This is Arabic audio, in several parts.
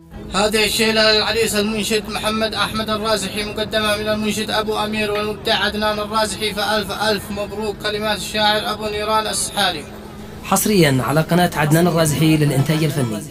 هذه الشيلة للعريس المنشد محمد أحمد الرازحي، مقدمة من المنشد أبو أمير والمبدع عدنان الرازحي، فألف ألف مبروك. كلمات الشاعر أبو نيران السحاري. حصريا على قناة عدنان الرازحي للإنتاج الفني.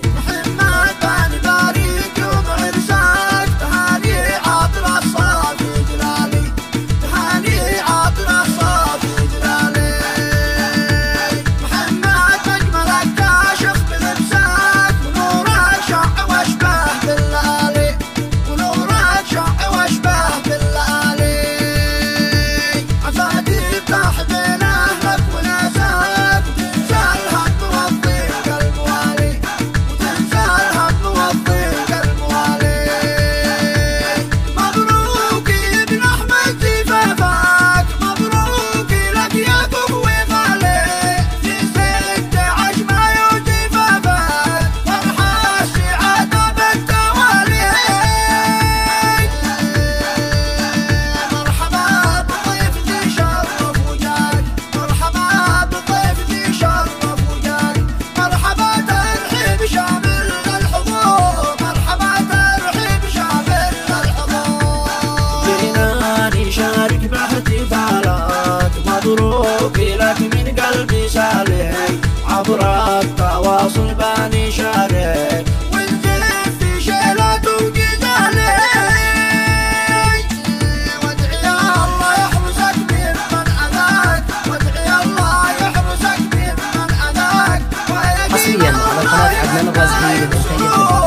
مبروك لك من قلبي سالي، عبر التواصل باني شاري، ونزل في شيلات وجزالي، وادعي الله يحرسك ممن أذاك، وادعي الله يحرسك ممن أذاك. حصريا على قناة عدنان الرازحي للإنتاج الفني.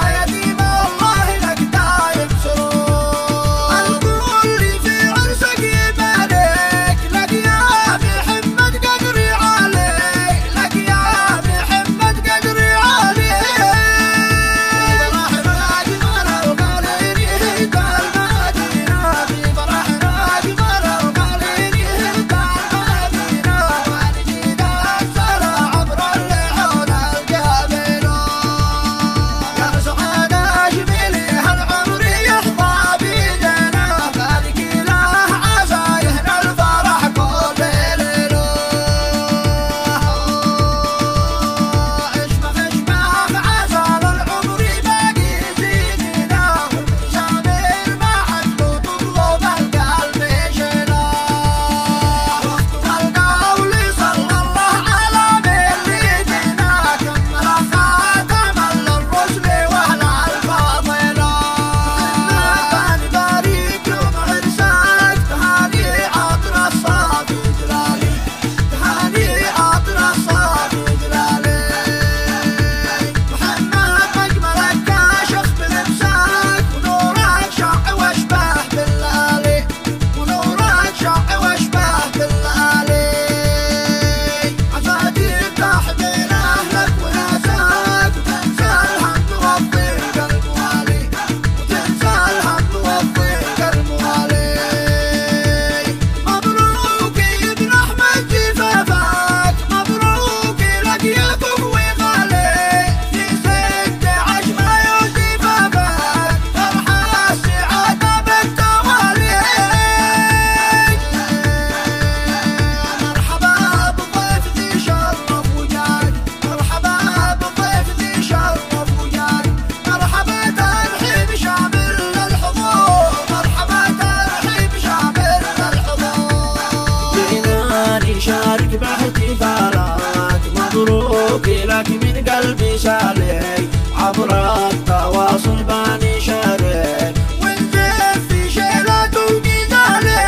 مبروك لك من قلبي سالي، عبر التواصل باني شاري، ونزل في شيلات وجزالي،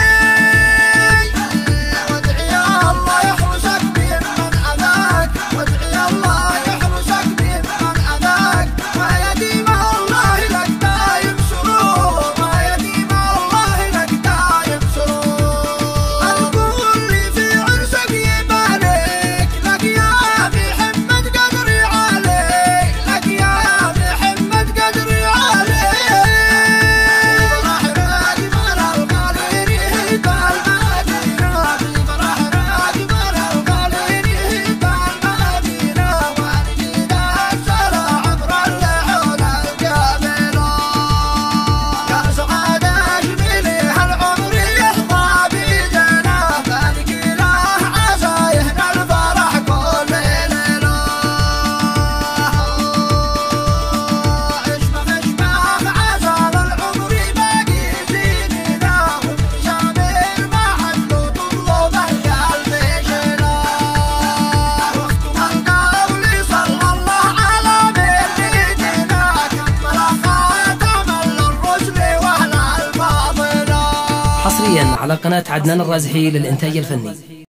وادعي الله يحرسك ممن أذاك، وادعي الله يحرسك ممن أذاك. ويديم الله لك دايم سرور، ويديم الله لك دايم سرور. الكل في عرسك يبارك لك يا محمد قدري عليك، لك يا محمد قدري حصريا على قناة عدنان الرازحي للإنتاج الفني.